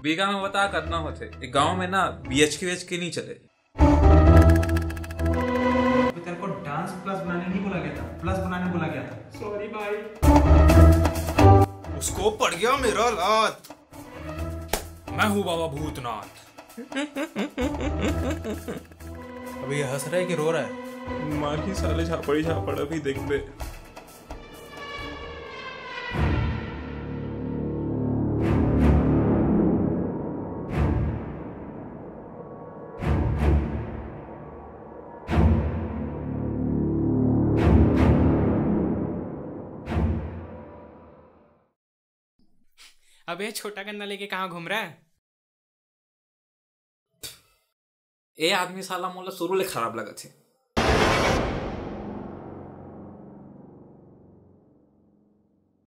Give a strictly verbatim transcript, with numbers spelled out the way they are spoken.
बीघा में बता करना होते एक गांव में ना बीएचके वेचके नहीं चले। तेरे को डांस प्लस बनाने नहीं बोला गया था, प्लस बनाने बोला गया था। सॉरी भाई। उसको पड़ गया मेरा लात। मैं हूँ बाबा भूतनाथ। अभी ये हंस रहा है कि रो रहा है? मार की साले झापड़ी झापड़ अभी देख पे। अबे छोटा गन्ना लेके कहाँ घूम रहा है? ए आदमी साला मोला शुरू ले खराब लगा थे।